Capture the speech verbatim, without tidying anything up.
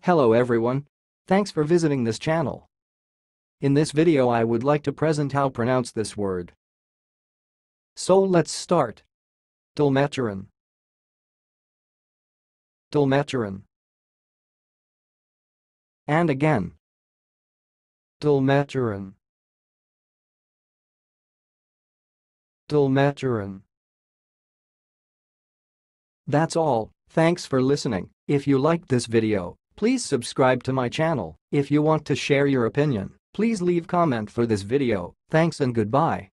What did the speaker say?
Hello everyone. Thanks for visiting this channel. In this video I would like to present how pronounce this word. So let's start. Dolmetscherin. Dolmetscherin. And again. Dolmetscherin. Dolmetscherin. That's all. Thanks for listening. If you liked this video, please subscribe to my channel. If you want to share your opinion, please leave comment for this video. Thanks and goodbye.